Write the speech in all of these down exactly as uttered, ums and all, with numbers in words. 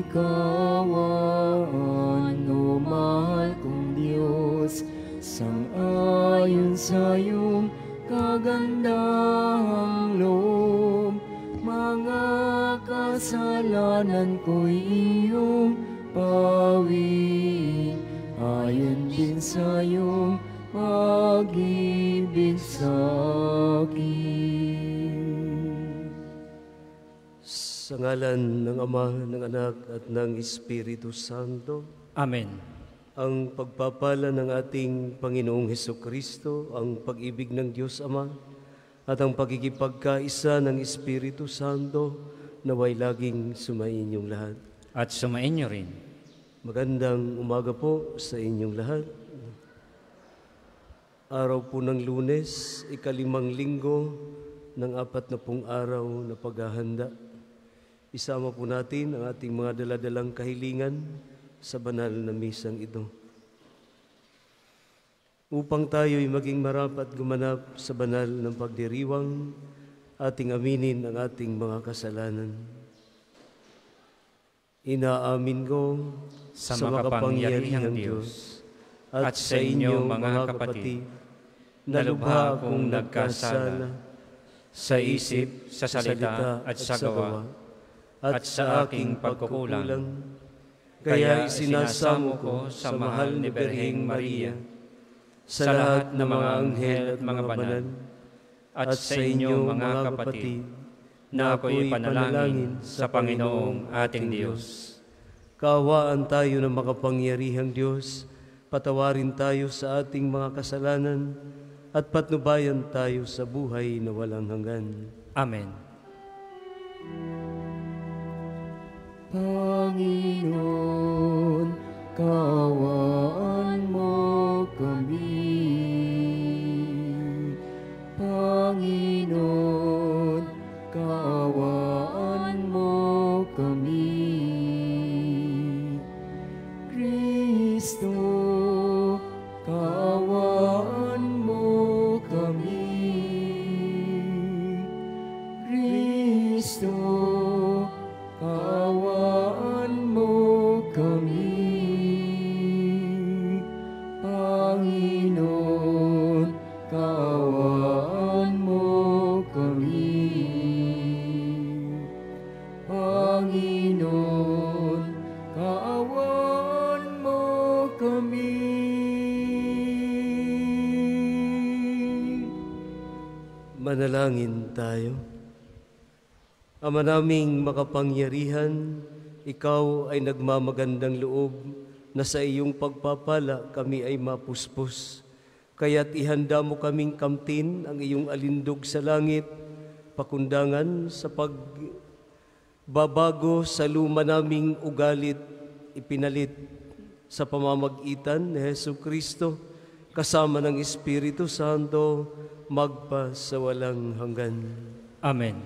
kawaan, o mahal kong Diyos, sang-ayon sa iyong kagandahang loob. Mga kasalanan ko'y iyong pawiin, ayon din sa iyong pag-ibig sa akin. Sa ngalan ng Ama, ng Anak, at ng Espiritu Santo. Amen. Ang pagpapala ng ating Panginoong Hesukristo, ang pag-ibig ng Diyos Ama, at ang pagkikipagkaisa ng Espiritu Santo, naway laging sumainyong lahat. At sumainyo rin. Magandang umaga po sa inyong lahat. Araw po ng Lunes, ikalimang linggo ng apat na pong araw na paghahanda. Isama po natin ang ating mga daladalang kahilingan sa banal na misang ito. Upang tayo'y maging marapat gumanap sa banal ng pagdiriwang, ating aminin ang ating mga kasalanan. Inaamin ko sa makapangyarihang Diyos at sa inyo mga kapatid, na lubha akong nagkasala sa isip, sa salita at sa gawa, at sa aking pagkukulang. Kaya isinasamo ko sa mahal ni Birheng Maria, sa lahat ng mga anghel at mga banal, at sa inyo mga kapatid, na ako'y panalangin sa Panginoong ating Diyos. Kaawaan tayo ng makapangyarihang Diyos, patawarin tayo sa ating mga kasalanan, at patnubayan tayo sa buhay na walang hanggan. Amen. Panginoon, kaawaan mo kami. Panginoon, kaawaan mo kami. Kristo, kaawaan mo kami. Kristo, kaawaan mo kami. Panginoon, kaawaan mo kami. Panginoon, kaawaan mo kami. Manalangin tayo. Ama naming makapangyarihan, ikaw ay nagmamagandang loob na sa iyong pagpapala kami ay mapuspos. Kaya't ihanda mo kaming kamtin ang iyong alindog sa langit, pakundangan sa pagbabago sa luma naming ugalit, ipinalit sa pamamagitan ni Hesukristo, kasama ng Espiritu Santo, magpa sa walang hanggan. Amen.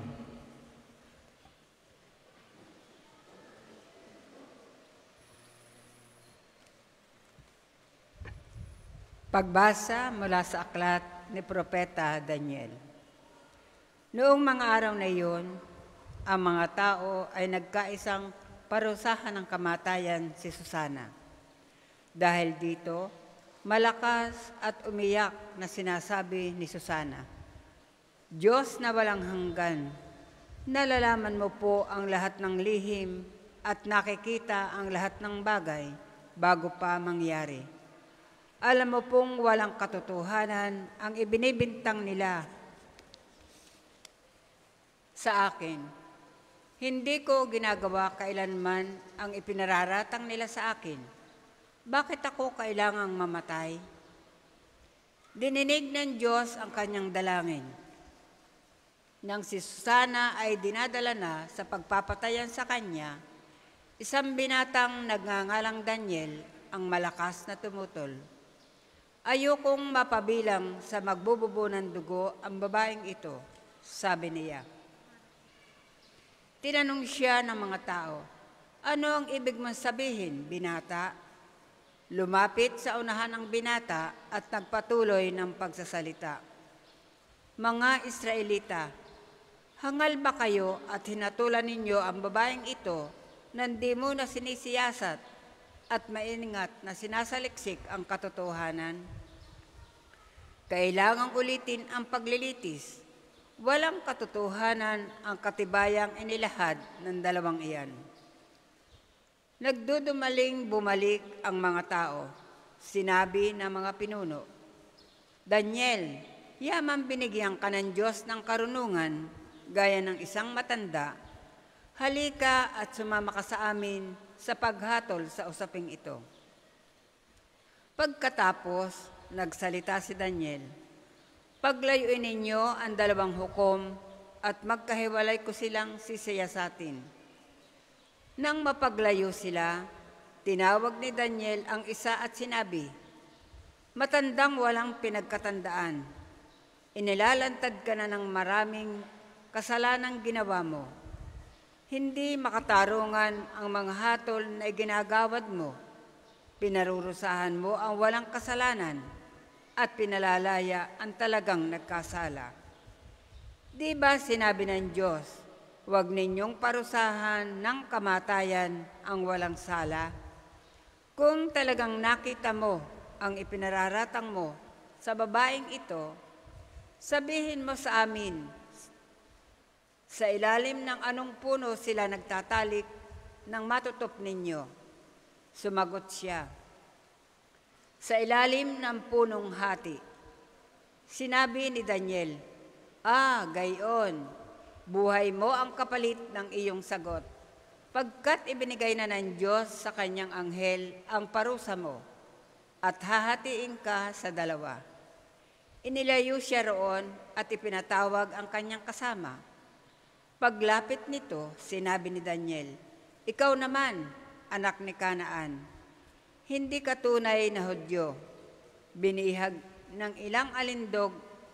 Pagbasa mula sa aklat ni Propeta Daniel. Noong mga araw na iyon, ang mga tao ay nagkaisang parusahan ng kamatayan si Susana. Dahil dito, malakas at umiyak na sinasabi ni Susana, Diyos na walang hanggan, nalalaman mo po ang lahat ng lihim at nakikita ang lahat ng bagay bago pa mangyari. Alam mo pong walang katotohanan ang ibinibintang nila sa akin. Hindi ko ginagawa kailanman ang ipinararatang nila sa akin. Bakit ako kailangang mamatay? Dininig ng Diyos ang kanyang dalangin. Nang si Susana ay dinadala na sa pagpapatayan sa kanya, isang binatang nagngangalang Daniel ang malakas na tumutol. Ayokong mapabilang sa magbububo ng dugo ang babaeng ito, sabi niya. Tinanong siya ng mga tao, ano ang ibig mong sabihin, binata? Lumapit sa unahan ng binata at nagpatuloy ng pagsasalita. Mga Israelita, hangal ba kayo at hinatulan ninyo ang babaeng ito nandi mo na sinisiyasat at maingat na sinasaliksik ang katotohanan? Kailangang ulitin ang paglilitis. Walang katotohanan ang katibayang inilahad ng dalawang iyan. Nagdudumaling bumalik ang mga tao. Sinabi ng mga pinuno, Daniel, yaman binigyan ka ng Diyos ng karunungan, gaya ng isang matanda. Halika at sumama ka sa amin sa paghatol sa usaping ito. Pagkatapos, nagsalita si Daniel, Paglayuin ninyo ang dalawang hukom at magkahiwalay ko silang sisiyasatin. Nang mapaglayo sila, tinawag ni Daniel ang isa at sinabi, Matandang walang pinagkatandaan, inilalantad ka na ng maraming kasalanang ginawa mo. Hindi makatarungan ang mga hatol na iginagawad mo. Pinarurusahan mo ang walang kasalanan at pinalalaya ang talagang nagkasala. Di ba sinabi ng Diyos, huwag ninyong parusahan ng kamatayan ang walang sala? Kung talagang nakita mo ang ipinararatang mo sa babaeng ito, sabihin mo sa amin, sa ilalim ng anong puno sila nagtatalik ng matutop ninyo? Sumagot siya, sa ilalim ng punong hati. Sinabi ni Daniel, Ah, gayon, buhay mo ang kapalit ng iyong sagot, pagkat ibinigay na ng Diyos sa kanyang anghel ang parusa mo, at hahatiin ka sa dalawa. Inilayo siya roon at ipinatawag ang kanyang kasama. Paglapit nito, sinabi ni Daniel, Ikaw naman, anak ni Kanaan, hindi ka tunay na Hudyo. Binihag ng ilang alindog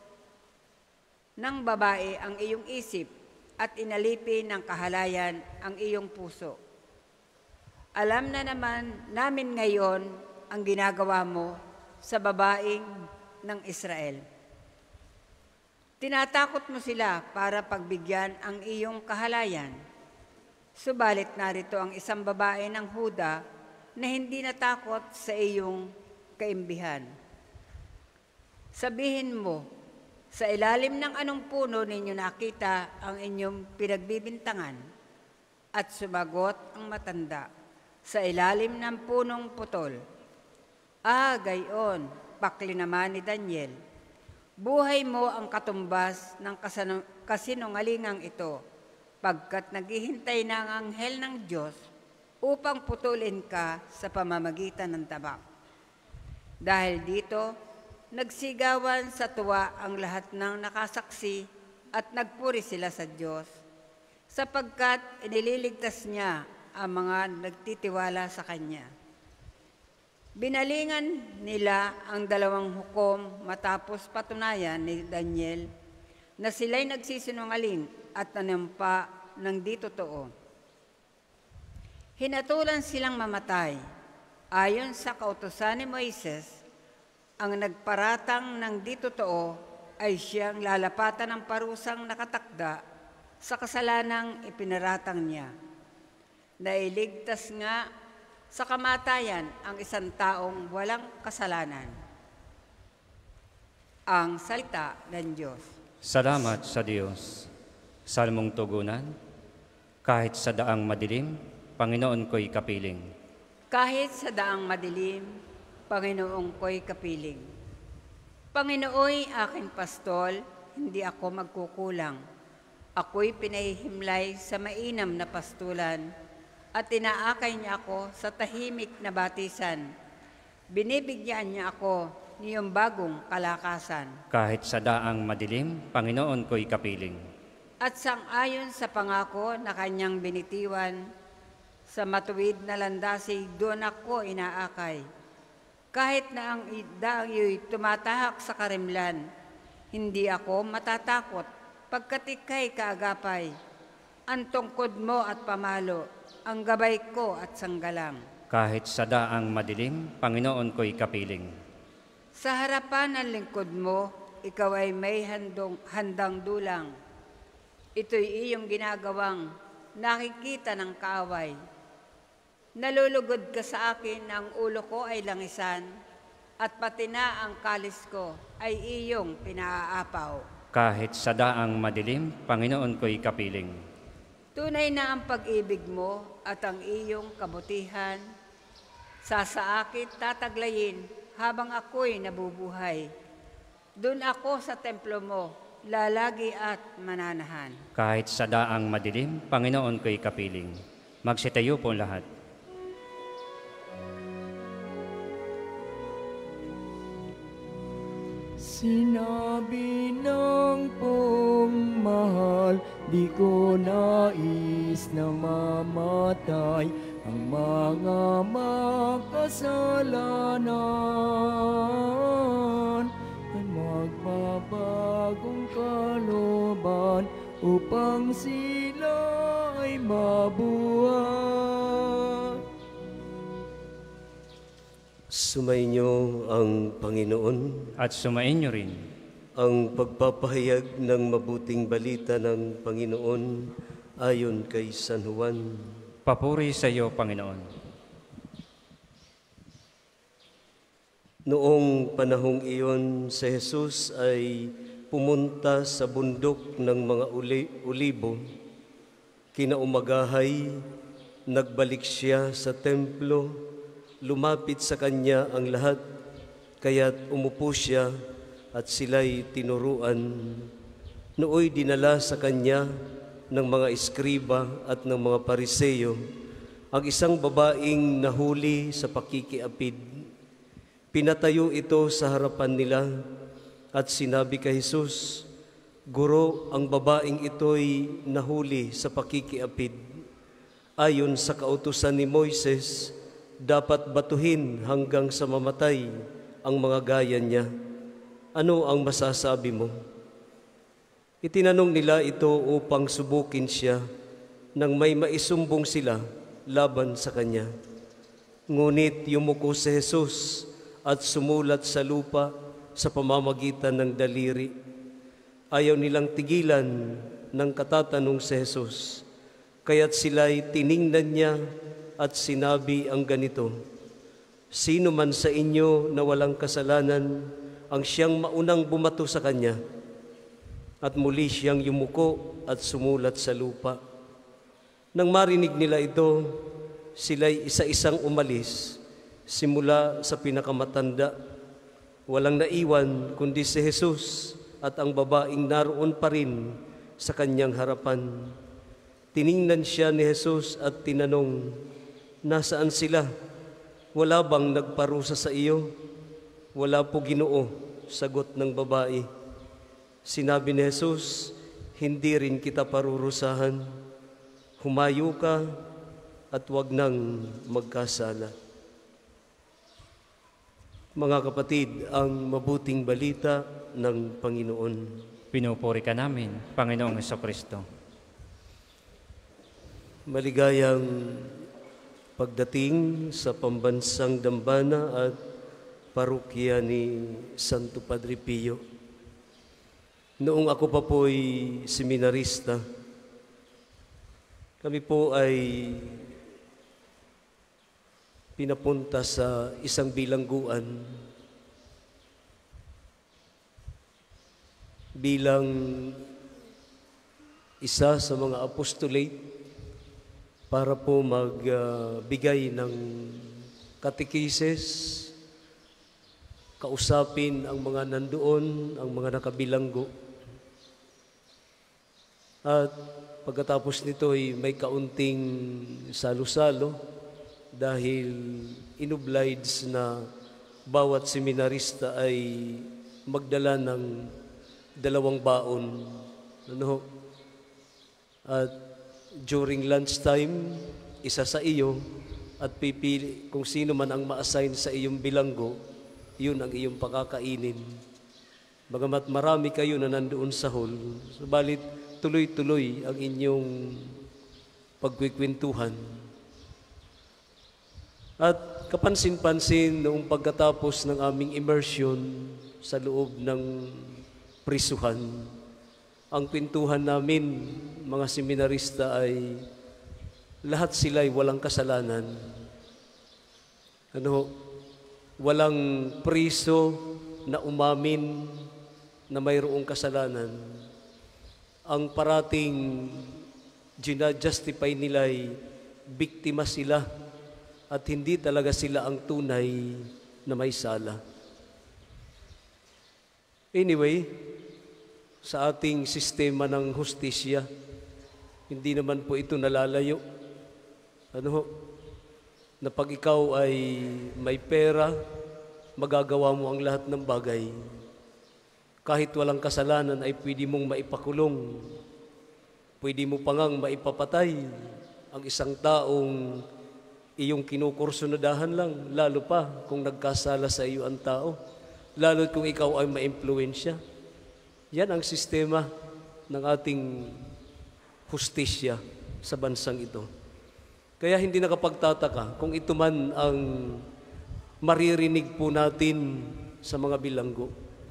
ng babae ang iyong isip at inalipin ng kahalayan ang iyong puso. Alam na naman namin ngayon ang ginagawa mo sa babaeng ng Israel. Tinatakot mo sila para pagbigyan ang iyong kahalayan. Subalit narito ang isang babae ng Huda na hindi natakot sa iyong kaimbihan. Sabihin mo, sa ilalim ng anong puno ninyo nakita ang inyong pinagbibintangan? At sumagot ang matanda, sa ilalim ng punong putol. Ah, gayon, pakli naman ni Daniel. Buhay mo ang katumbas ng kasinungalingang ito, pagkat naghihintay na ang anghel ng Diyos upang putulin ka sa pamamagitan ng tabak. Dahil dito, nagsigawan sa tuwa ang lahat ng nakasaksi at nagpuri sila sa Diyos, sapagkat inililigtas niya ang mga nagtitiwala sa Kanya. Binalingan nila ang dalawang hukom matapos patunayan ni Daniel na sila'y nagsisinungaling at nanampa ng di totoo. Hinatulan silang mamatay. Ayon sa kautusan ni Moises, ang nagparatang ng di totoo ay siyang lalapatan ng parusang nakatakda sa kasalanang ipinaratang niya. Nailigtas nga sa kamatayan ang isang taong walang kasalanan. Ang salita ng Diyos. Salamat sa Diyos. Salmong tugunan, kahit sa daang madilim, Panginoon ko'y kapiling. Kahit sa daang madilim, Panginoon ko'y kapiling. Panginooy aking pastol, hindi ako magkukulang. Ako'y pinahihimlay sa mainam na pastulan, at inaakay niya ako sa tahimik na batisan. Binibigyan niya ako niyong bagong kalakasan. Kahit sa daang madilim, Panginoon ko'y kapiling. At sang-ayon sa pangako na kanyang binitiwan, sa matuwid na landasi doon ako inaakay. Kahit na ang dayo'y tumatahak sa karimlan, hindi ako matatakot pagkat ika'y kaagapay. Ang tungkod mo at pamalo, ang gabay ko at sanggalang. Kahit sa daang madilim, Panginoon ko'y kapiling. Sa harapan ng lingkod mo, ikaw ay may handong, handang dulang. Ito'y iyong ginagawang nakikita ng kaaway. Nalulugod ka sa akin na ang ulo ko ay langisan, at pati na ang kalis ko ay iyong pinaaapaw. Kahit sa daang madilim, Panginoon ko'y kapiling. Tunay na ang pag-ibig mo at ang iyong kabutihan, sa saakit tataglayin habang ako'y nabubuhay. Doon ako sa templo mo, lalagi at mananahan. Kahit sa daang madilim, Panginoon ko'y kapiling. Magsitayo po lahat. Sinabi ng pong mahal, di ko nais na mamatay ang mga makasalanan at magpapagong kalooban upang sila ay mabuhay. Sumainyo ang Panginoon. At sumainyo rin. Ang pagpapahayag ng mabuting balita ng Panginoon ayon kay San Juan. Papuri sa iyo, Panginoon. Noong panahong iyon, si Jesus ay pumunta sa bundok ng mga uli- ulibo. Kinaumagahay, nagbalik siya sa templo. Lumapit sa kanya ang lahat, kaya't umupo siya at sila'y tinuruan. Nooy dinala sa kanya ng mga eskriba at ng mga pariseyo ang isang babaeng nahuli sa pakikiapid. Pinatayo ito sa harapan nila at sinabi kay Jesus, "Guro, ang babaeng ito'y nahuli sa pakikiapid. Ayon sa kautusan ni Moises, dapat batuhin hanggang sa mamatay ang mga gaya niya. Ano ang masasabi mo?" Itinanong nila ito upang subukin siya nang may maisumbong sila laban sa kanya. Ngunit yumuko si Jesus at sumulat sa lupa sa pamamagitan ng daliri. Ayaw nilang tigilan ng katatanong si Jesus, kaya't sila'y tiningnan niya at sinabi ang ganito, "Sino man sa inyo na walang kasalanan ang siyang maunang bumato sa kanya?" At muli siyang yumuko at sumulat sa lupa. Nang marinig nila ito, sila'y isa-isang umalis, simula sa pinakamatanda. Walang naiwan kundi si Jesus at ang babaeng naroon pa rin sa kanyang harapan. Tiningnan siya ni Jesus at tinanong, "Nasaan sila? Wala bang nagparusa sa iyo?" "Wala po, Ginoo," sagot ng babae. Sinabi ni Jesus, "Hindi rin kita parurusahan. Humayo ka at huwag nang magkasala." Mga kapatid, ang mabuting balita ng Panginoon. Pinupuri ka namin, Panginoong Hesukristo. Maligayang pagdating sa pambansang dambana at parokya ni Santo Padre Pio. Noong ako pa po'y seminarista, kami po ay pinapunta sa isang bilangguan bilang isa sa mga apostolate para po magbigay uh, ng katekises, kausapin ang mga nandoon, ang mga nakabilanggo. At pagkatapos nito ay may kaunting salo-salo dahil inublides na bawat seminarista ay magdala ng dalawang baon. Ano? At during lunchtime, isa sa iyo at pipili kung sino man ang ma-assign sa iyong bilanggo, yun ang iyong pakakainin. Bagamat marami kayo na nandoon sa hall, subalit tuloy-tuloy ang inyong pagkwikwentuhan. At kapansin-pansin noong pagkatapos ng aming immersion sa loob ng prisuhan, ang kwentuhan namin, mga seminarista, ay lahat sila'y walang kasalanan. Ano, walang priso na umamin na mayroong kasalanan. Ang parating gina-justify nila'y biktima sila at hindi talaga sila ang tunay na may sala. Anyway, sa ating sistema ng hustisya, hindi naman po ito nalalayo. Ano, na pag ikaw ay may pera, magagawa mo ang lahat ng bagay. Kahit walang kasalanan ay pwede mong maipakulong. Pwede mo pangang maipapatay ang isang taong iyong kinukursunadahan lang, lalo pa kung nagkasala sa iyo ang tao, lalo kung ikaw ay maimpluwensya. Yan ang sistema ng ating hustisya sa bansang ito. Kaya hindi nakapagtataka kung ito man ang maririnig po natin sa mga bilanggo.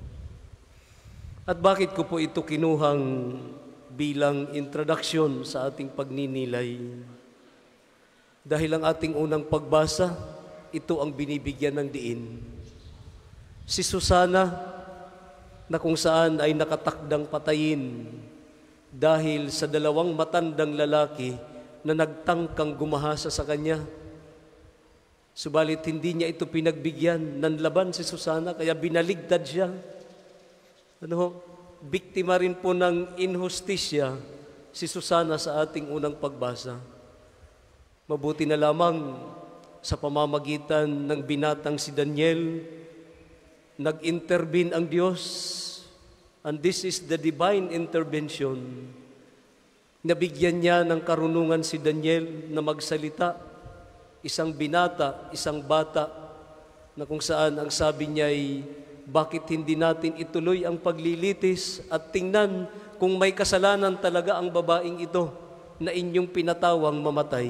At bakit ko po ito kinuhang bilang introduction sa ating pagninilay? Dahil ang ating unang pagbasa, ito ang binibigyan ng diin. Si Susana, na kung saan ay nakatakdang patayin dahil sa dalawang matandang lalaki na nagtangkang gumahasa sa kanya. Subalit hindi niya ito pinagbigyan, nanlaban si Susana, kaya binaligtad siya. Ano, biktima rin po ng inhustisya si Susana sa ating unang pagbasa. Mabuti na lamang sa pamamagitan ng binatang si Daniel, nag-intervene ang Diyos, and this is the divine intervention. Nabigyan niya ng karunungan si Daniel na magsalita, isang binata, isang bata, na kung saan ang sabi niya ay, bakit hindi natin ituloy ang paglilitis at tingnan kung may kasalanan talaga ang babaeng ito na inyong pinatawang mamatay.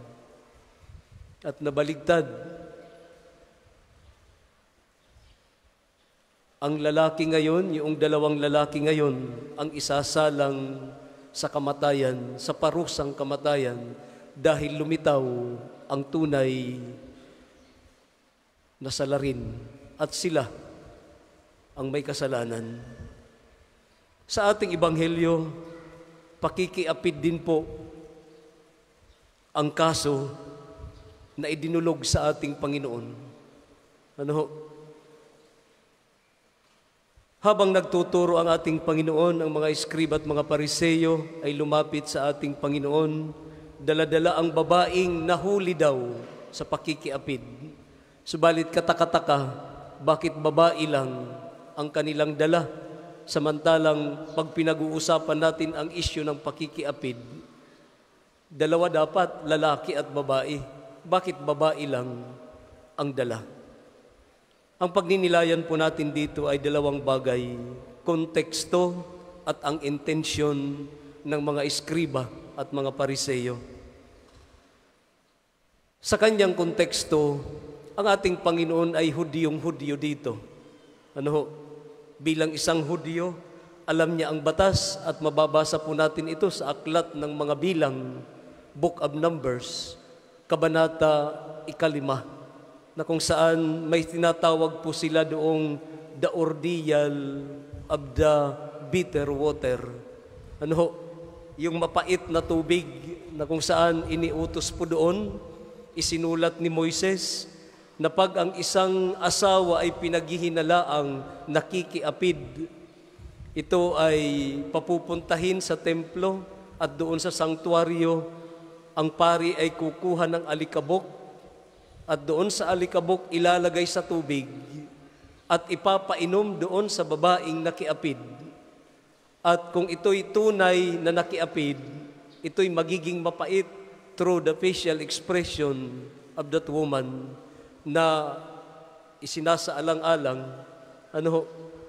At nabaligtad. Ang lalaki ngayon, yung dalawang lalaki ngayon, ang isasalang sa kamatayan, sa parusang kamatayan, dahil lumitaw ang tunay na salarin at sila ang may kasalanan. Sa ating ebanghelyo, pakikiapid din po ang kaso na idinulog sa ating Panginoon. Ano ho? Habang nagtuturo ang ating Panginoon, ang mga eskrib at mga pariseyo ay lumapit sa ating Panginoon, dala-dala ang babaeng nahuli daw sa pakikiapid. Subalit katakataka, bakit babae lang ang kanilang dala, samantalang pag pinag-uusapan natin ang isyu ng pakikiapid, dalawa dapat, lalaki at babae. Bakit babae lang ang dala? Ang pagninilayan po natin dito ay dalawang bagay, konteksto at ang intensyon ng mga eskriba at mga pariseyo. Sa kanyang konteksto, ang ating Panginoon ay Hudiyong-Hudiyo dito. Ano ho? Bilang isang Hudiyo, alam niya ang batas at mababasa po natin ito sa aklat ng mga bilang, Book of Numbers, Kabanata ikalima, na kung saan may tinatawag po sila doong the ordeal of the bitter water. Ano ho? Yung mapait na tubig na kung saan iniutos po doon, isinulat ni Moises, na pag ang isang asawa ay pinaghihinalaang nakikiapid, ito ay papupuntahin sa templo at doon sa sanktuaryo, ang pari ay kukuha ng alikabok at doon sa alikabok ilalagay sa tubig at ipapainom doon sa babaeng nakiapid. At kung ito'y tunay na nakiapid, ito'y magiging mapait through the facial expression of that woman na isinasaalang-alang, ano ho?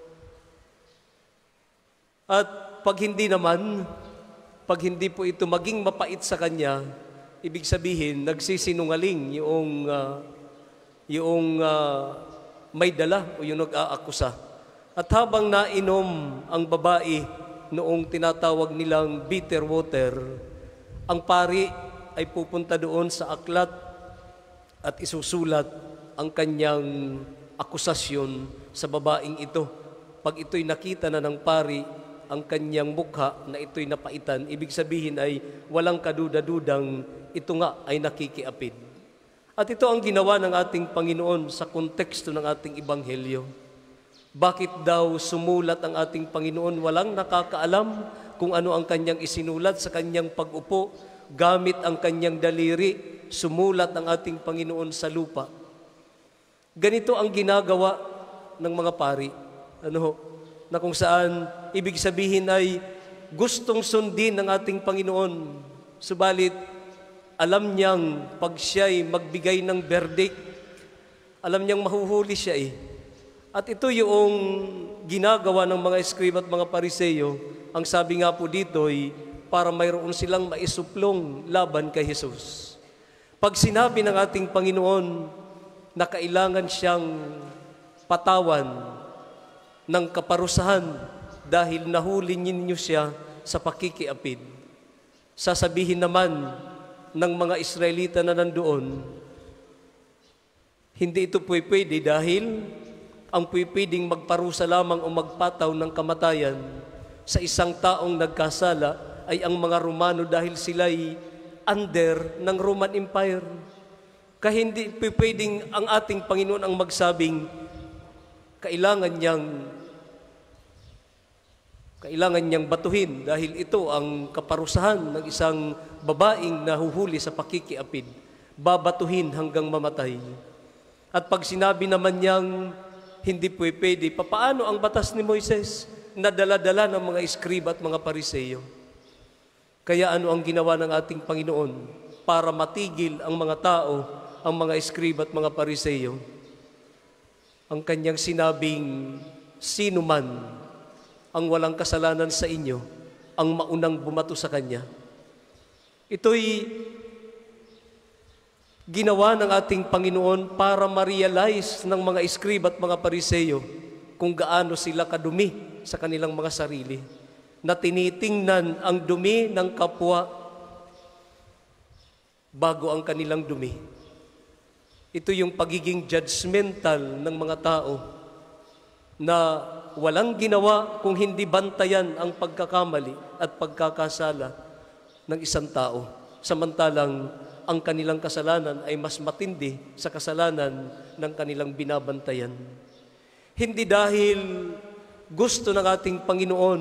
At pag hindi naman, pag hindi po ito maging mapait sa kanya, ibig sabihin, nagsisinungaling yung, uh, yung uh, may dala o yung nag-aakusa. At habang nainom ang babae noong tinatawag nilang bitter water, ang pari ay pupunta doon sa aklat at isusulat ang kanyang akusasyon sa babaeng ito. Pag ito'y nakita na ng pari, ang kanyang mukha na ito'y napaitan, ibig sabihin ay walang kaduda-dudang ito nga ay nakikiapid. At ito ang ginawa ng ating Panginoon sa konteksto ng ating Ebanghelyo. Bakit daw sumulat ang ating Panginoon? Walang nakakaalam kung ano ang kanyang isinulat sa kanyang pag-upo. Gamit ang kanyang daliri, sumulat ang ating Panginoon sa lupa. Ganito ang ginagawa ng mga pari. Ano, na kung saan ibig sabihin ay gustong sundin ng ating Panginoon. Subalit, alam niyang pag siya'y magbigay ng verdict, alam niyang mahuhuli siya eh. At ito yung ginagawa ng mga eskrib at mga pariseyo. Ang sabi nga po dito ay para mayroon silang maisuplong laban kay Jesus. Pag sinabi ng ating Panginoon na kailangan siyang patawan ng kaparusahan dahil nahuli ninyo siya sa pakikiapid, sasabihin naman ng mga Israelita na nandoon, hindi ito pwede dahil ang pwedeng magparusa lamang o magpataw ng kamatayan sa isang taong nagkasala ay ang mga Romano dahil sila'y under ng Roman Empire. Kaya hindi pwedeng ang ating Panginoon ang magsabing kailangan niyang kailangan niyang batuhin dahil ito ang kaparusahan ng isang babaeng nahuhuli sa pakikiapid. Babatuhin hanggang mamatay. At pag sinabi naman niyang hindi pwede, papaano ang batas ni Moises na dala-dala ng mga eskrib at mga pariseyo? Kaya ano ang ginawa ng ating Panginoon para matigil ang mga tao, ang mga eskrib at mga pariseyo? Ang kanyang sinabing, sino man ang walang kasalanan sa inyo, ang maunang bumato sa kanya. Ito'y ginawa ng ating Panginoon para ma-realize ng mga eskrib at mga pariseyo kung gaano sila kadumi sa kanilang mga sarili, na tinitingnan ang dumi ng kapwa bago ang kanilang dumi. Ito yung pagiging judgmental ng mga tao na walang ginawa kung hindi bantayan ang pagkakamali at pagkakasala ng isang tao. Samantalang ang kanilang kasalanan ay mas matindi sa kasalanan ng kanilang binabantayan. Hindi dahil gusto ng ating Panginoon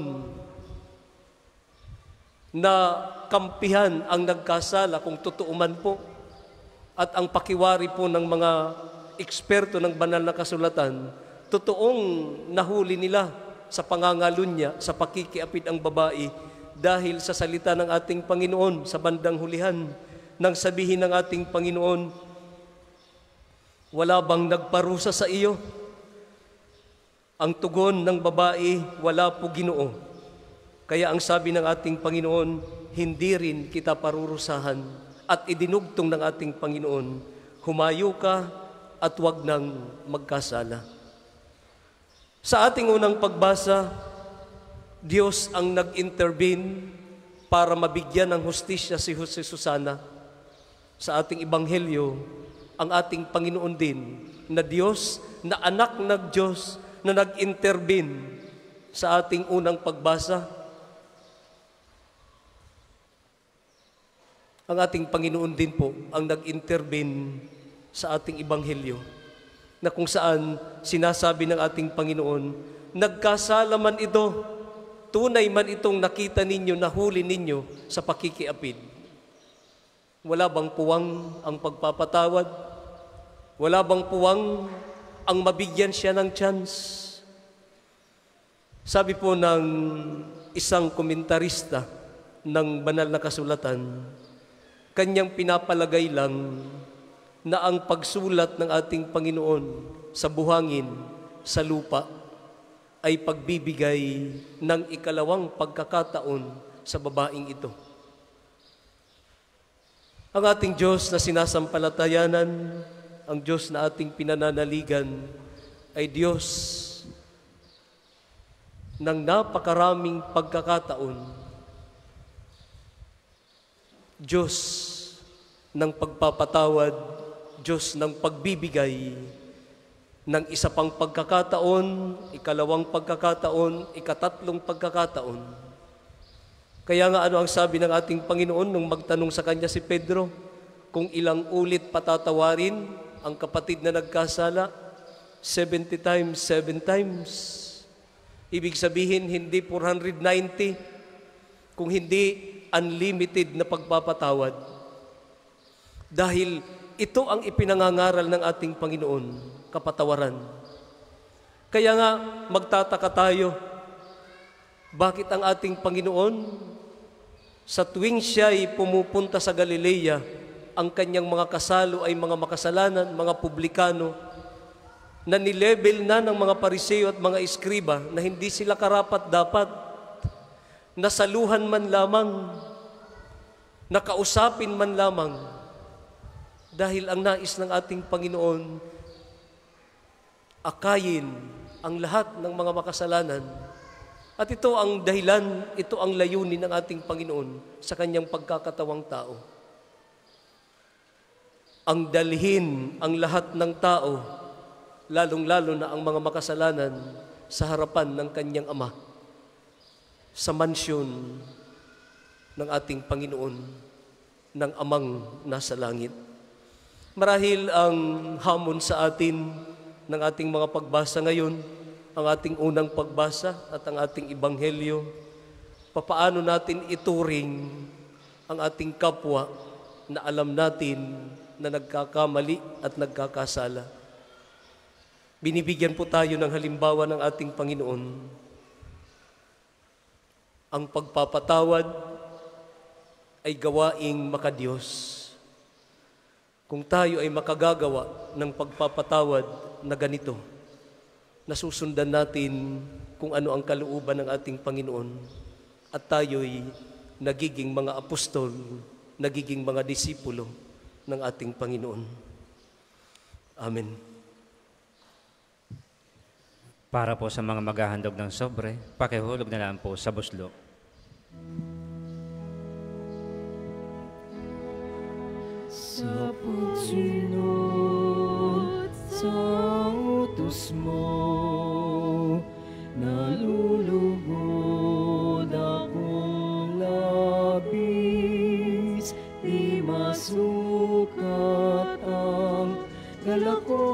na kampihan ang nagkasala kung totoo man po, at ang pakiwari po ng mga eksperto ng banal na kasulatan, totoong nahuli nila sa pangangalunya, sa pakikiapid ang babae dahil sa salita ng ating Panginoon sa bandang hulihan, nang sabihin ng ating Panginoon, wala bang nagparusa sa iyo? Ang tugon ng babae, wala po, Ginoo. Kaya ang sabi ng ating Panginoon, hindi rin kita parurusahan. At idinugtong ng ating Panginoon, humayo ka at huwag nang magkasala. Sa ating unang pagbasa, Diyos ang nag-intervene para mabigyan ng hustisya si Jose Susana. Sa ating Ebanghelyo, ang ating Panginoon din na Diyos, na anak ng Diyos, na nag-intervene sa ating unang pagbasa. Ang ating Panginoon din po ang nag-intervene sa ating Ebanghelyo, na kung saan sinasabi ng ating Panginoon, nagkasala man ito, tunay man itong nakita ninyo, nahuli ninyo sa pakikiapid. Wala bang puwang ang pagpapatawad? Wala bang puwang ang mabigyan siya ng chance? Sabi po ng isang komentarista ng banal na kasulatan, kanyang pinapalagay lang na ang pagsulat ng ating Panginoon sa buhangin, sa lupa, ay pagbibigay ng ikalawang pagkakataon sa babaeng ito. Ang ating Diyos na sinasampalatayanan, ang Diyos na ating pinananaligan, ay Diyos ng napakaraming pagkakataon, Diyos ng pagpapatawad Diyos ng pagbibigay ng isa pang pagkakataon, ikalawang pagkakataon, ikatatlong pagkakataon. Kaya nga ano ang sabi ng ating Panginoon nung magtanong sa kanya si Pedro, kung ilang ulit patatawarin ang kapatid na nagkasala? seventy times, seven times. Ibig sabihin, hindi four hundred ninety, kung hindi unlimited na pagpapatawad. Dahil ito ang ipinangangaral ng ating Panginoon, kapatawaran. Kaya nga, magtataka tayo, bakit ang ating Panginoon, sa tuwing siya'y pumupunta sa Galilea, ang kanyang mga kasalo ay mga makasalanan, mga publikano, na nilevel na ng mga pariseo at mga eskriba na hindi sila karapat-dapat, nasaluhan man lamang, nakausapin man lamang, dahil ang nais ng ating Panginoon, akayin ang lahat ng mga makasalanan. At ito ang dahilan, ito ang layunin ng ating Panginoon sa kanyang pagkakatawang tao. Ang dalhin ang lahat ng tao, lalong-lalo na ang mga makasalanan, sa harapan ng kanyang Ama, sa mansyon ng ating Panginoon, ng Amang nasa langit. Marahil ang hamon sa atin ng ating mga pagbasa ngayon, ang ating unang pagbasa at ang ating ebanghelyo, papaano natin ituring ang ating kapwa na alam natin na nagkakamali at nagkakasala. Binibigyan po tayo ng halimbawa ng ating Panginoon. Ang pagpapatawad ay gawaing makadiyos. Kung tayo ay makagagawa ng pagpapatawad na ganito, nasusundan natin kung ano ang kalooban ng ating Panginoon at tayo'y nagiging mga apostol, nagiging mga disipulo ng ating Panginoon. Amen. Para po sa mga maghahandog ng sobre, pakihulog na lang po sa buslo. Sa pagsunod sa utos mo, nalulugod akong labis, di masukat ang dala ko,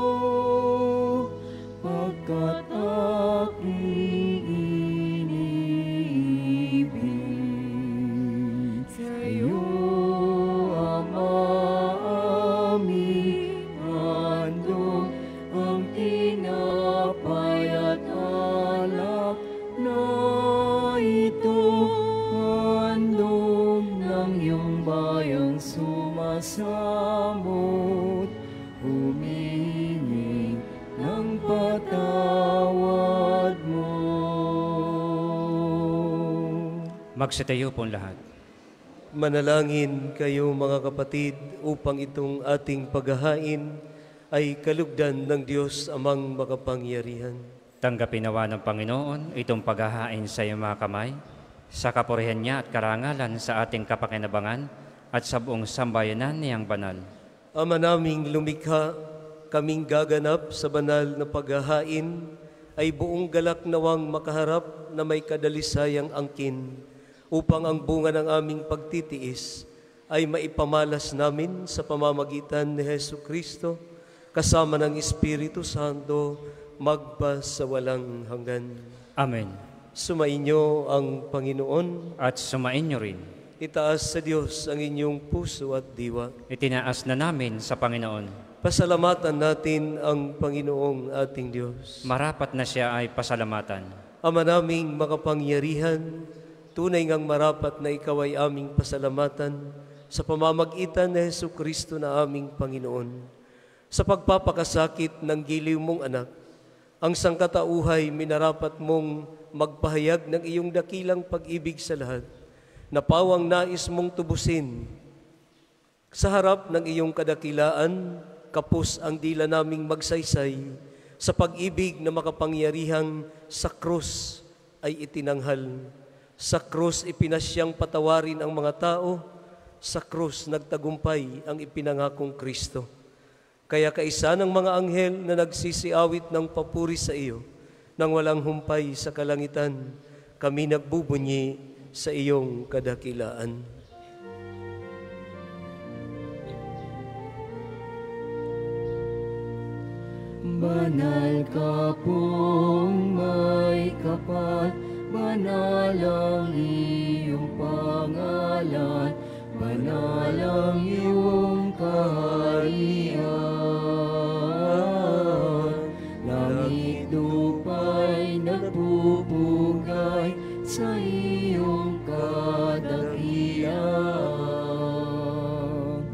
pagkat aking inibig sa'yo. Sumasamot, humingi ng patawad mo. Magsitayo po lahat. Manalangin kayo mga kapatid upang itong ating paghahain ay kalugdan ng Diyos Amang makapangyarihan. Tanggapin nawa ng Panginoon itong paghahain sa iyong mga kamay, sa kapurihan niya at karangalan sa ating kapakinabangan, at sa buong sambayanan niyang banal. Ama naming lumikha, kaming gaganap sa banal na paghahain, ay buong galak nawang makaharap na may kadalisayang angkin, upang ang bunga ng aming pagtitiis ay maipamalas namin sa pamamagitan ni Hesu Kristo, kasama ng Espiritu Santo, magpa sa walang hanggan. Amen. Sumainyo ang Panginoon, At sumainyo rin. itaas sa Diyos ang inyong puso at diwa. Itinaas na namin sa Panginoon. Pasalamatan natin ang Panginoong ating Diyos. Marapat na siya ay pasalamatan. Ama naming makapangyarihan, tunay ngang marapat na ikaw ay aming pasalamatan sa pamamagitan ni Hesu Kristo na aming Panginoon. Sa pagpapakasakit ng giliw mong anak, ang sangkatauhay minarapat mong magpahayag ng iyong dakilang pag-ibig sa lahat, na pawang nais mong tubusin. Sa harap ng iyong kadakilaan, kapos ang dila naming magsaysay, sa pag-ibig na makapangyarihang sa krus ay itinanghal. Sa krus ipinasyang patawarin ang mga tao, sa krus nagtagumpay ang ipinangakong Kristo. Kaya kaisa ng mga anghel na nagsisiawit ng papuri sa iyo, nang walang humpay sa kalangitan, kami nagbubunyi sa iyong kadakilaan. Banal ka pong may kapal, banal ang iyong pangalan, banal ang iyong kaharian. Langit lupa'y nagpupugay sa iyong kadakilaan.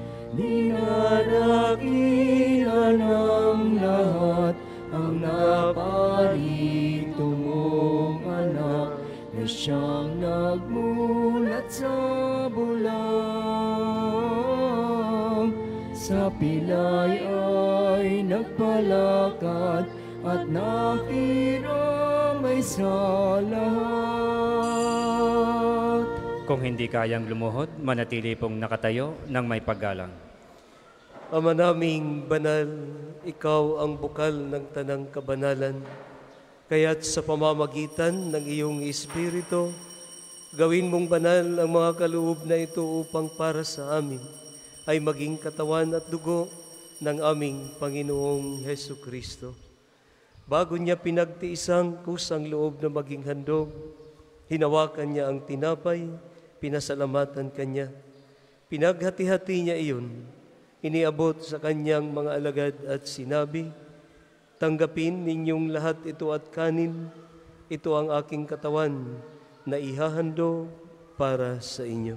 Dinadakila ng lahat ang naparito mong anak na siyang nagmulat sa bulang. Sa pilay ay nagpalakad at nakiramay sa lahat. Kung hindi kayang lumuhod, manatili pong nakatayo ng may paggalang. Ama naming banal, ikaw ang bukal ng tanang kabanalan. Kaya't sa pamamagitan ng iyong Espiritu, gawin mong banal ang mga kaloob na ito upang para sa amin ay maging katawan at dugo ng aming Panginoong Hesu Kristo. Bago niya pinagtiisang kusang loob na maging handog, hinawakan niya ang tinapay, pinasalamatan kanya. Pinaghati-hati niya iyon, iniabot sa kanyang mga alagad at sinabi, "Tanggapin ninyong lahat ito at kanin, ito ang aking katawan na ihahando para sa inyo."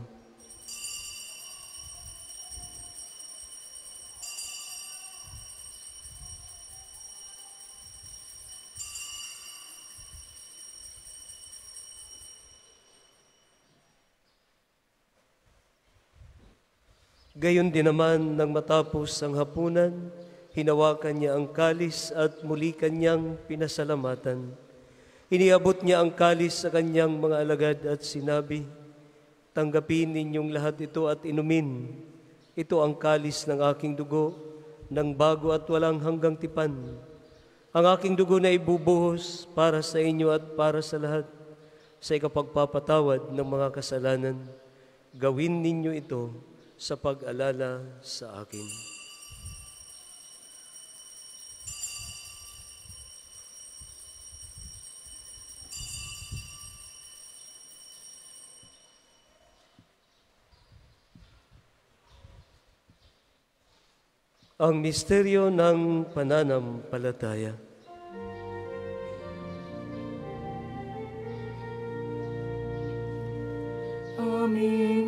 Gayon din naman nang matapos ang hapunan, hinawakan niya ang kalis at muli kanyang pinasalamatan. Iniabot niya ang kalis sa kanyang mga alagad at sinabi, "Tanggapin ninyong lahat ito at inumin. Ito ang kalis ng aking dugo, ng bago at walang hanggang tipan. Ang aking dugo na ibubuhos para sa inyo at para sa lahat, sa ikapagpapatawad ng mga kasalanan. Gawin ninyo ito sa pag-alala sa akin." Ang misteryo ng pananampalataya. Aming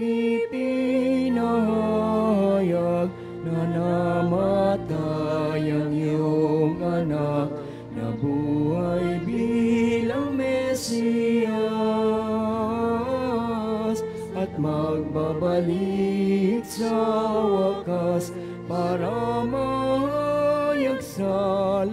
ipinahayag na namatay ang iyong anak, na buhay bilang Mesiyas, at magbabalik sa wakas para mahayag sa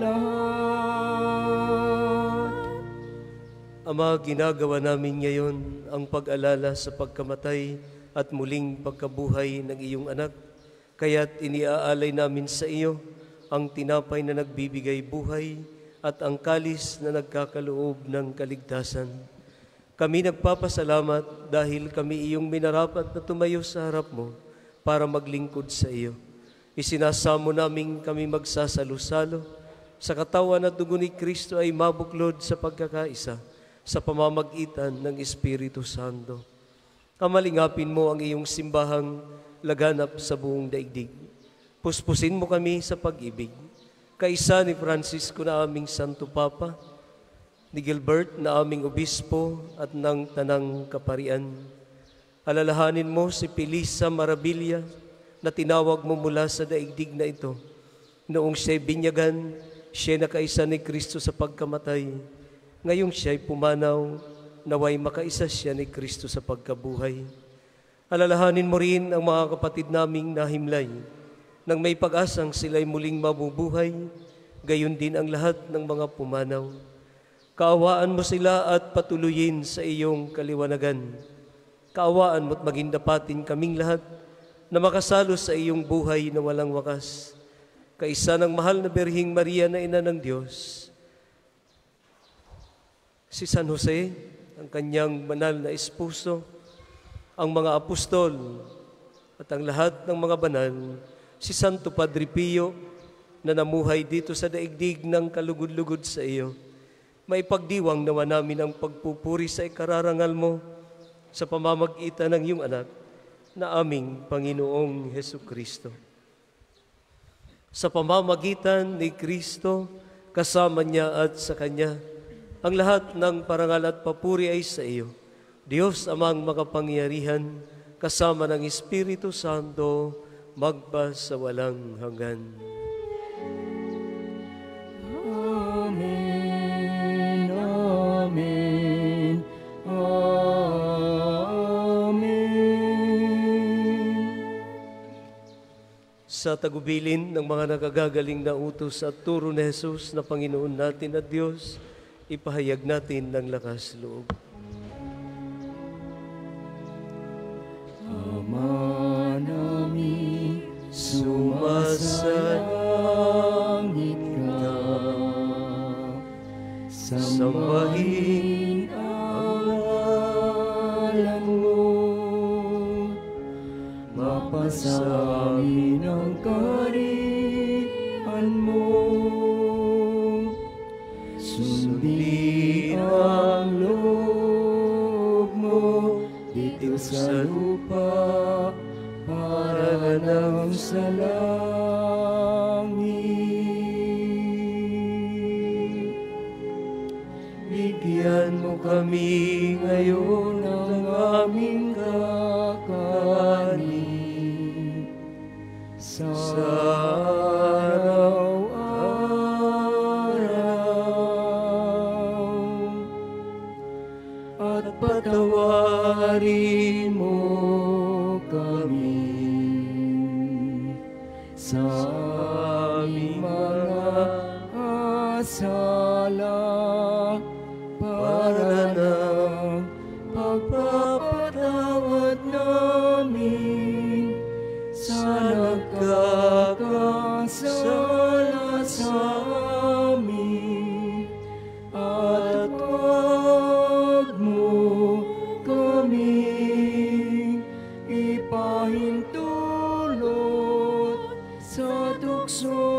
lahat. Ama, ginagawa namin ngayon ang pag-alala sa pagkamatay at muling pagkabuhay ng iyong anak. Kaya't iniaalay namin sa iyo ang tinapay na nagbibigay buhay at ang kalis na nagkakaloob ng kaligtasan. Kami nagpapasalamat dahil kami iyong minarapat na tumayo sa harap mo para maglingkod sa iyo. Isinasamo namin kami magsasalo-salo sa katawan at dugo ni Kristo ay mabuklod sa pagkakaisa sa pamamagitan ng Espiritu Santo. Kamalingapin mo ang iyong simbahang laganap sa buong daigdig. Puspusin mo kami sa pag-ibig. Kaisa ni Francisco na aming Santo Papa, ni Gilbert na aming Obispo at ng Tanang Kaparian. Alalahanin mo si Pilisa Marabilia na tinawag mo mula sa daigdig na ito. Noong siya'y binyagan, siya'y nakaisa ni Kristo sa pagkamatay. Ngayong siya'y pumanaw, naway makaisa siya ni Kristo sa pagkabuhay. Alalahanin mo rin ang mga kapatid naming nahimlay, nang may pag-asang sila'y muling mabubuhay, gayon din ang lahat ng mga pumanaw. Kaawaan mo sila at patuloyin sa iyong kaliwanagan. Kaawaan mo't maging dapatin kaming lahat na makasalo sa iyong buhay na walang wakas. kaisa ng mahal na Birhing Maria na Ina ng Diyos, si San Jose, ang kanyang banal na esposo, ang mga apostol, at ang lahat ng mga banal, si Santo Padre Pio, na namuhay dito sa daigdig ng kalugod-lugod sa iyo, maipagdiwang nawa namin ang pagpupuri sa ikararangal mo sa pamamagitan ng iyong anak na aming Panginoong Hesukristo. Sa pamamagitan ni Kristo, kasama niya at sa Kanya, ang lahat ng parangal at papuri ay sa iyo, Diyos amang makapangyarihan, kasama ng Espiritu Santo, magpa sa walang hanggan. Amen, amen, amen. Sa tagubilin ng mga nakagagaling na utos at turo ni Jesus na Panginoon natin at Diyos, ipahayag natin ng lakas loob. Ama namin, sumasalangit ka, sambahin ang ngalan mo, mapasamin ang kaharian mo, sundin ang loob mo dito sa lupa para lang sa langit. Bigyan mo kami ngayon ng aming kakanin sa araw-araw, at patawarin mo kami sa aming mga asala, para ng pagpapatawad namin sa nagkakasala sa amin, at huwag mo kami ipahintulot sa tukso,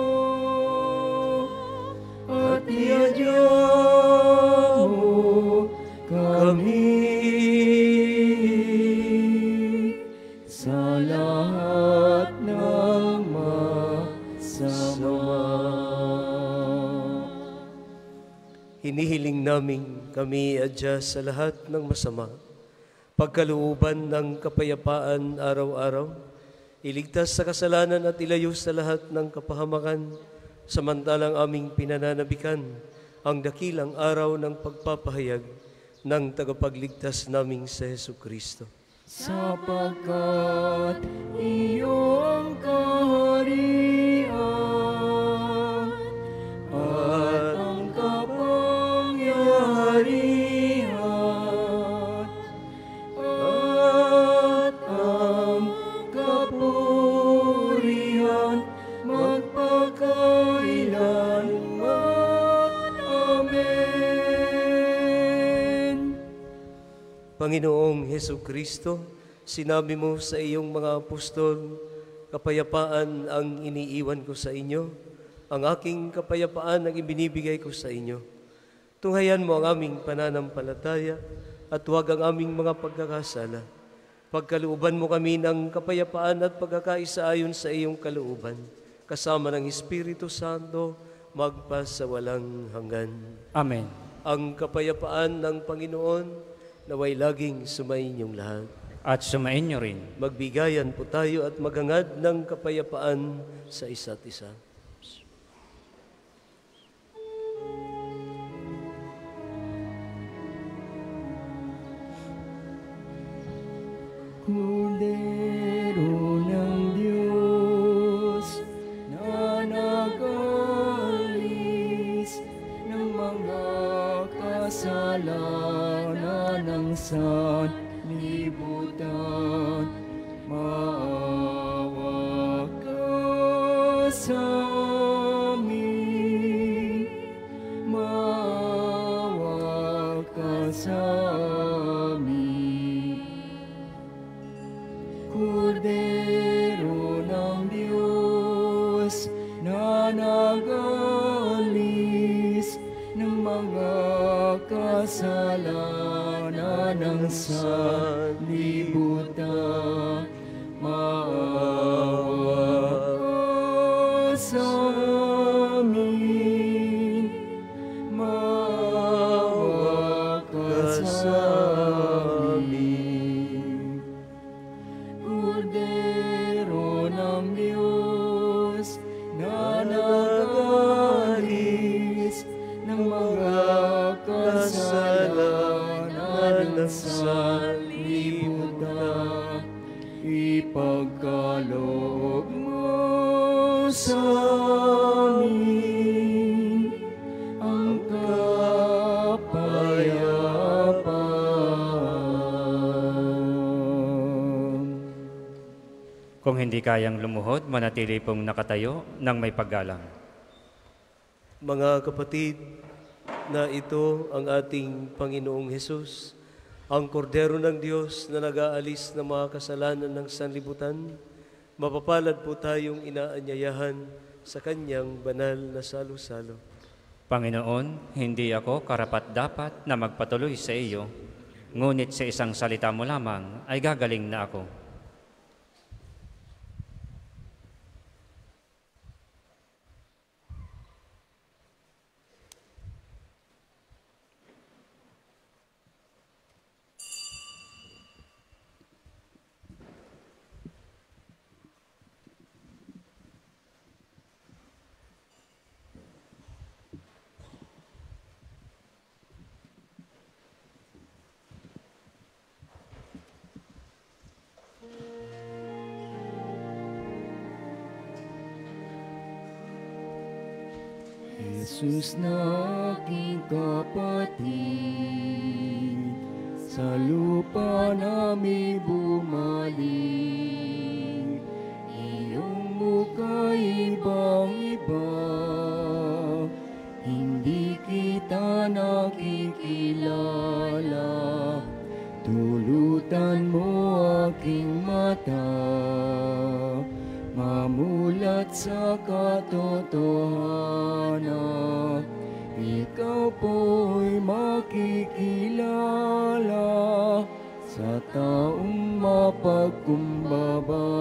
at iadya mo kami sa lahat ng masama. Hinihiling namin kami adya sa lahat ng masama, pagkalooban ng kapayapaan araw-araw, iligtas sa kasalanan at ilayo sa lahat ng kapahamakan, samantalang aming pinananabikan ang dakilang araw ng pagpapahayag ng tagapagligtas naming sa Hesukristo. Sapagkat iyo ang kaharian at ang kapangyarihan at ang kapurihan magpakailanman. Amen. Panginoong Hesukristo, sinabi mo sa iyong mga apostol, kapayapaan ang iniiwan ko sa inyo, ang aking kapayapaan ang ibinibigay ko sa inyo. Tunghayan mo ang aming pananampalataya at huwag ang aming mga pagkakasala. Pagkalooban mo kami ng kapayapaan at pagkakaisa ayon sa iyong kalooban, kasama ng Espiritu Santo, magpa sa walang hanggan. Amen. Ang kapayapaan ng Panginoon, naway laging sumainyong lahat. At sumain niyo rin. Magbigayan po tayo at maghangad ng kapayapaan sa isa't isa. Kordero ng Diyos na nag-alis ng mga kasalanan ng sanlibutan, maawa ka sa Kordero ng Diyos na nag-aalis ng mga kasalanan ng sanlibutan, maawa ka sa amin, maawa ka sa amin. Kordero ng Diyos na nag-aalis ng mga kasalanan ng sanlibutan, ipagkaloob mo sa amin ang kapayapaan. Kung hindi kayang lumuhod, manatili pong nakatayo ng may paggalang. Mga kapatid, na ito ang ating Panginoong Hesus, ang kordero ng Diyos na nag-aalis ng mga kasalanan ng sanlibutan. Mapapalad po tayong inaanyayahan sa Kanyang banal na salo-salo. Panginoon, hindi ako karapat-dapat na magpatuloy sa iyo, ngunit sa isang salita mo lamang ay gagaling na ako. Jesus na aking kapatid, sa lupa namin bumalik. Iyong muka'y ibang-iba, hindi kita nakikilala. Tulutan mo aking mata, mamulat sa katotohanan. Ikaw po'y makikilala sa taong mapagkumbaba.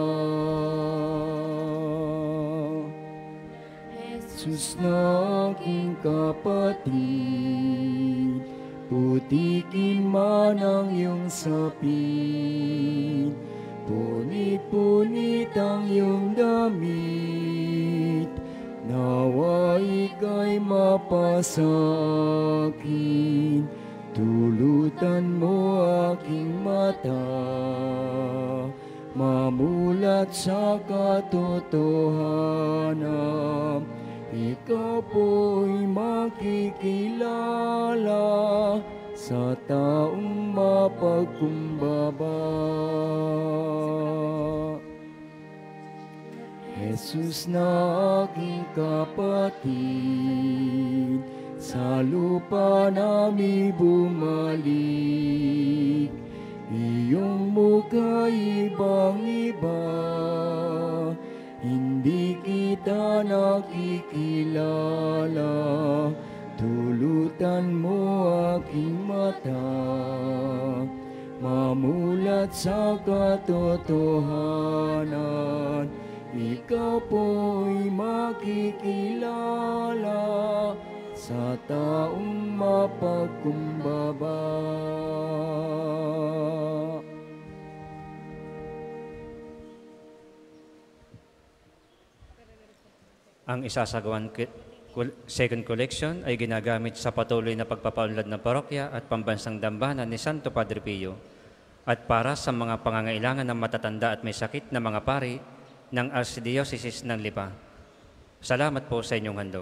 Jesus na aking kapatid, putikin man ang iyong sapin, punit-punit ang iyong damit, nawa ika'y mapasakin. Tulutan mo aking mata, mamulat sa katotohanan. Ikaw po'y makikilala sa taong mapagkumbaba. Jesus na aking kapatid, sa lupa namin bumalik. Iyong muka'y ibang-iba, hindi kita nakikilala. Tulutan mo aking mata, mamulat sa katotohanan. Ikaw po'y makikilala sa taong mapagkumbaba. Ang isasagawang second collection ay ginagamit sa patuloy na pagpapaunlad ng parokya at pambansang dambana ni Santo Padre Pio at para sa mga pangangailangan ng matatanda at may sakit na mga pari ng Archdiocese ng Lipa. Salamat po sa inyong handog.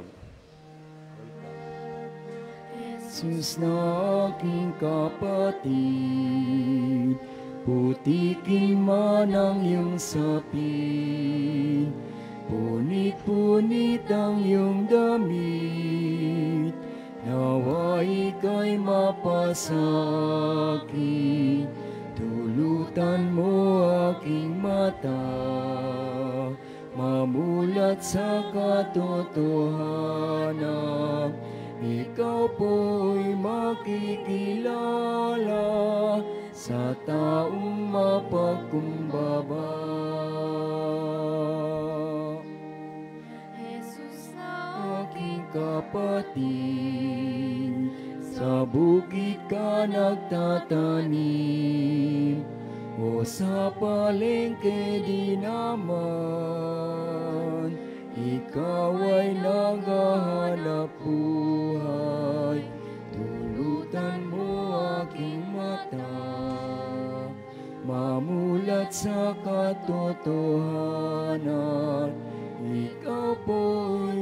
Jesus na aking kapatid, putikin man ang iyong sapin, punit-punit ang iyong damit, nawa ika'y mapasakin. Tuloy Pulutan mo aking mata, mamulat sa katotohanan. Ikaw po'y makikilala sa taong mapagkumbaba. Jesus na Aking kapatid, sa bukid ka nagtatanim, o sa palengke di naman, ikaw ay naghahanap buhay. Tulutan mo aking mata, mamulat sa katotohanan. Ikaw po'y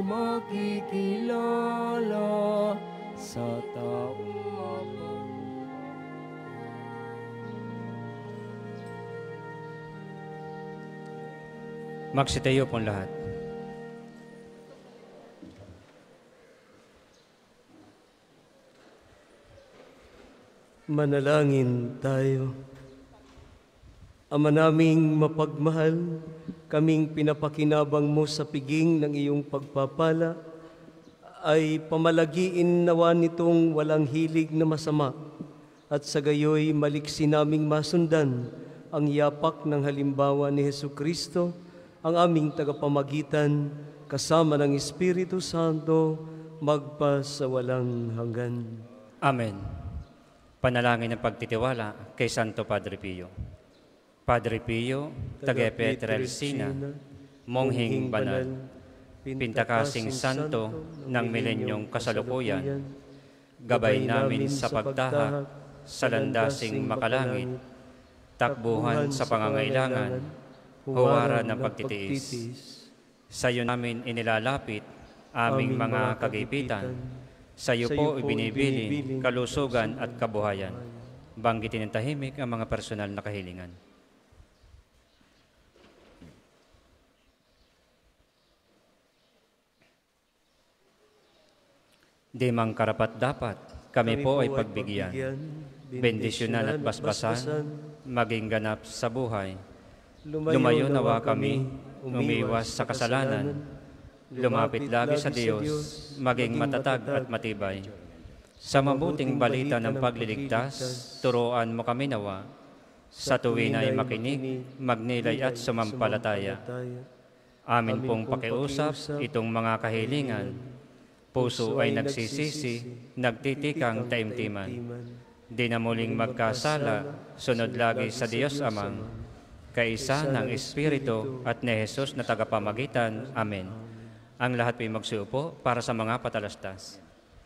makikilala sa taong mapag- Magsitayo pong lahat. Manalangin tayo. Ama naming mapagmahal, kaming pinapakinabang mo sa piging ng iyong pagpapala, ay pamalagiin nawa nitong walang hilig na masama, at sa gayoy maliksi naming masundan ang yapak ng halimbawa ni Hesukristo, ang aming tagapamagitan, kasama ng Espiritu Santo, magpa sa walang hanggan. Amen. Panalangin ng pagtitiwala kay Santo Padre Pio. Padre Pio, taga Pietrelcina, monghing banal, pintakasing santo ng milenyong kasalukuyan, gabay namin sa pagtahak sa landasing makalangit, takbuhan sa pangangailangan, huwaran ng pagtitiis. Sa iyo namin inilalapit aming mga kagipitan, sa iyo po ibinibilin kalusugan at kabuhayan. Banggitin ng tahimik ang mga personal na kahilingan. Di mang karapat-dapat, kami po ay pagbigyan, bendisyonan at basbasan, maging ganap sa buhay. Lumayo nawa kami, umiwas sa kasalanan, lumapit lagi sa Diyos, maging matatag at matibay. Sa mabuting balita ng pagliligtas, turuan mo kami nawa. Sa tuwin ay makinig, magnilay at sumampalataya. Amin pong pakiusap itong mga kahilingan. Puso ay nagsisisi, nagtitikang taimtiman. Di na muling magkasala, sunod lagi sa Diyos Amang, kaisa ng Espiritu at ni Jesus na tagapamagitan. Amen. Ang lahat ay magsiupo para sa mga patalastas.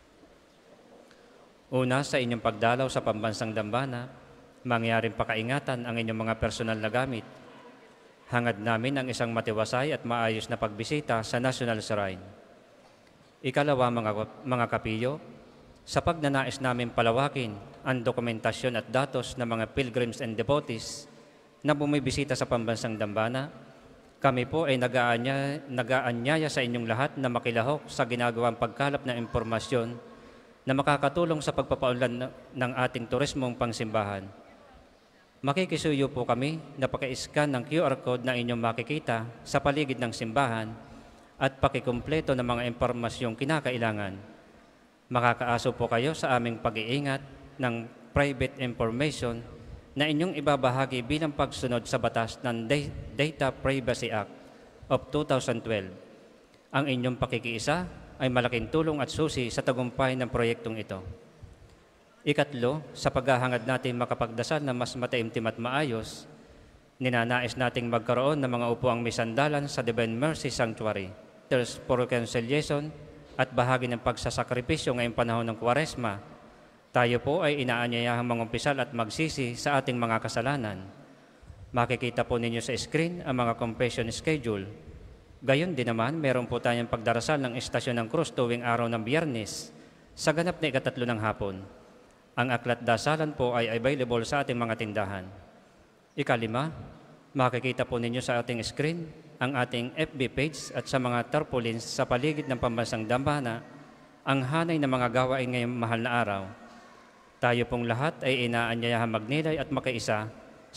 Una, sa inyong pagdalaw sa pambansang dambana, mangyaring pakaingatan ang inyong mga personal na gamit. Hangad namin ang isang matiwasay at maayos na pagbisita sa National Shrine. Ikalawa, mga, mga kapiyo, sa pagnanais namin palawakin ang dokumentasyon at datos ng mga pilgrims and devotees na bumibisita sa pambansang dambana, kami po ay nag-aanyaya, nag-aanyaya sa inyong lahat na makilahok sa ginagawang pagkalap ng impormasyon na makakatulong sa pagpapaunlad ng ating turismong pangsimbahan. Makikisuyo po kami na paki-scan ng Q R code na inyong makikita sa paligid ng simbahan at pakikumpleto ng mga impormasyong kinakailangan. Makakaaso po kayo sa aming pag-iingat ng private information na inyong ibabahagi bilang pagsunod sa batas ng Data Privacy Act of two thousand twelve. Ang inyong pakikiisa ay malaking tulong at susi sa tagumpay ng proyektong ito. Ikatlo, sa paghahangad natin makapagdasal na mas mataimtim at maayos, ninanais nating magkaroon ng mga upuang may sandalan sa Divine Mercy Sanctuary, for reconciliation at bahagi ng pagsasakripisyo ngayong panahon ng Kwaresma. Tayo po ay inaanyayahang mangumpisal at magsisi sa ating mga kasalanan. Makikita po ninyo sa screen ang mga confession schedule. Gayon din naman, meron po tayong pagdarasal ng Istasyon ng Cruz tuwing araw ng Biyernes sa ganap na ikatatlo ng hapon. Ang aklat dasalan po ay available sa ating mga tindahan. Ikalima, makikita po ninyo sa ating screen ang ating F B page at sa mga tarpaulins sa paligid ng pambansang dambana ang hanay ng mga gawain ngayong mahal na araw. Tayo pong lahat ay inaanyayahan magnilay at makiisa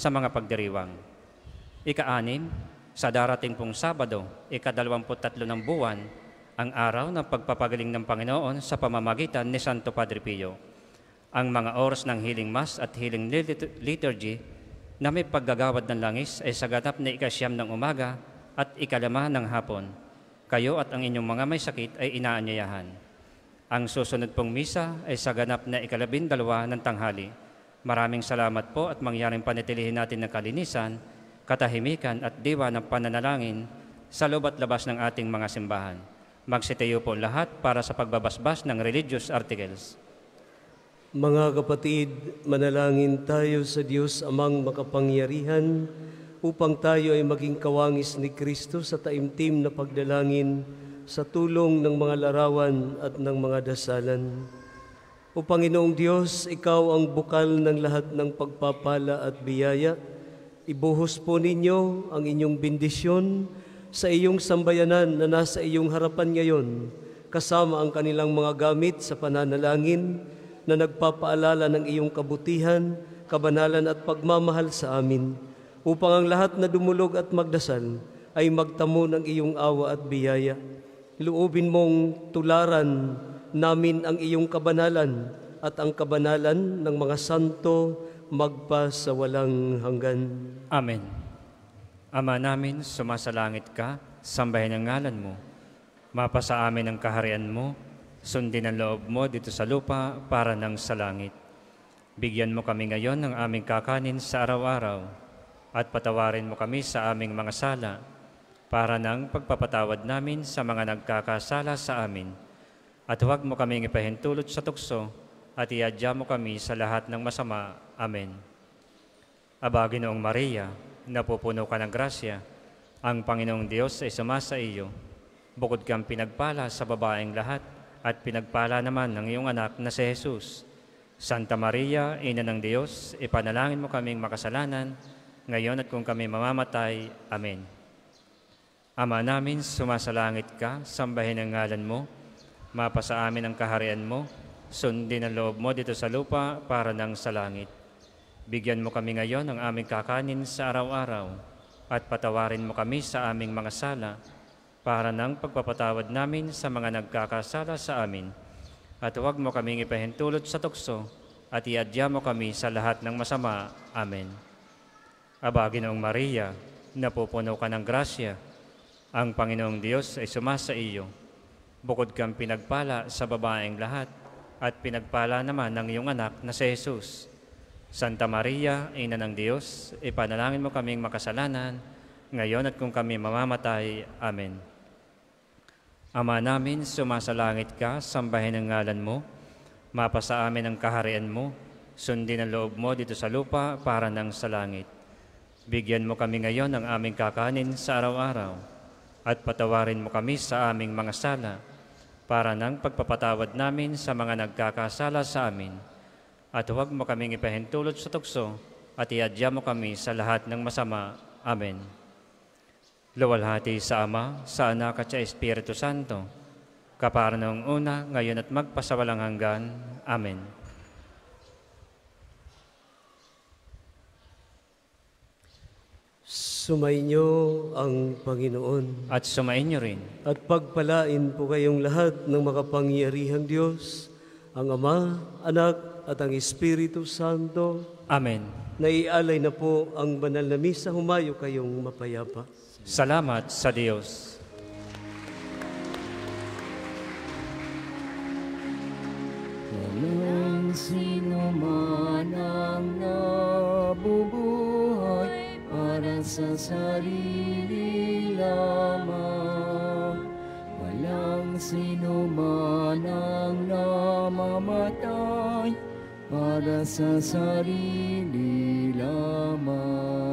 sa mga pagdiriwang. Ika-anim, sa darating pong Sabado, ikadalawamput tatlo ng buwan, ang araw ng pagpapagaling ng Panginoon sa pamamagitan ni Santo Padre Pio. Ang mga oras ng healing mass at healing liturgy na may paggagawad ng langis ay sa ganap na ikasyam ng umaga at ikalama ng hapon. Kayo at ang inyong mga may sakit ay inaanyayahan. Ang susunod pong misa ay sa ganap na ikalabindalawa ng tanghali. Maraming salamat po at mangyaring panitilihin natin ng kalinisan, katahimikan at diwa ng pananalangin sa loob at labas ng ating mga simbahan. Magsitayo po lahat para sa pagbabasbas ng religious articles. Mga kapatid, manalangin tayo sa Diyos Amang makapangyarihan upang tayo ay maging kawangis ni Kristo sa taimtim na pagdalangin sa tulong ng mga larawan at ng mga dasalan. O Panginoong Diyos, Ikaw ang bukal ng lahat ng pagpapala at biyaya. Ibuhos po ninyo ang inyong bendisyon sa iyong sambayanan na nasa iyong harapan ngayon, kasama ang kanilang mga gamit sa pananalangin na nagpapaalala ng iyong kabutihan, kabanalan at pagmamahal sa amin, upang ang lahat na dumulog at magdasal ay magtamo ng iyong awa at biyaya. Loobin mong tularan namin ang iyong kabanalan at ang kabanalan ng mga santo magpa sa walang hanggan. Amen. Ama namin, sumasalangit ka, sambahin ang ngalan mo. Mapasa amin ang kaharian mo, sundin ang loob mo dito sa lupa para nang sa langit. Bigyan mo kami ngayon ng aming kakanin sa araw-araw at patawarin mo kami sa aming mga sala para nang pagpapatawad namin sa mga nagkakasala sa amin. At huwag mo kaming ipahintulot sa tukso at iadya mo kami sa lahat ng masama. Amen. Aba, Ginoong Maria, napupuno ka ng grasya, ang Panginoong Diyos ay sumasa iyo. Bukod kang pinagpala sa babaeng lahat at pinagpala naman ng iyong anak na si Jesus. Santa Maria, Ina ng Diyos, ipanalangin mo kaming makasalanan, ngayon at kung kami mamamatay. Amen. Ama namin, sumasalangit ka, sambahin ang ngalan mo, mapasa amin ang kaharian mo, sundin ang loob mo dito sa lupa para nang sa langit. Bigyan mo kami ngayon ng aming kakanin sa araw-araw at patawarin mo kami sa aming mga sala para nang pagpapatawad namin sa mga nagkakasala sa amin. At huwag mo kaming ipahintulot sa tukso at iadya mo kami sa lahat ng masama. Amen. Aba, Ginoong Maria, napupuno ka ng grasya, ang Panginoong Diyos ay sumasa iyo. Bukod kang pinagpala sa babaeng lahat at pinagpala naman ng iyong anak na si Jesus. Santa Maria, Ina ng Diyos, ipanalangin mo kaming makasalanan, ngayon at kung kami mamamatay. Amen. Ama namin, sumasalangit ka, sambahin ang ngalan mo, mapasa amin ang kaharian mo, sundin ang loob mo dito sa lupa para nang sa langit. Bigyan mo kami ngayon ng aming kakanin sa araw-araw at patawarin mo kami sa aming mga sala para nang pagpapatawad namin sa mga nagkakasala sa amin. At huwag mo kaming ipahintulot sa tukso at iadya mo kami sa lahat ng masama. Amen. Luwalhati sa Ama, sa Anak at sa Espiritu Santo, kapara noong una, ngayon at magpasawalang hanggan. Amen. Sumainyo ang Panginoon. At sumainyo rin. At pagpalain po kayong lahat ng makapangyarihang Diyos, ang Ama, Anak, at ang Espiritu Santo. Amen. Naialay na po ang banal na misa, humayo kayong mapayapa. Salamat sa Diyos. Walang sino man ang nabubuhay para sa sarili lamang. Walang sino man ang namamatay para sa sarili lamang.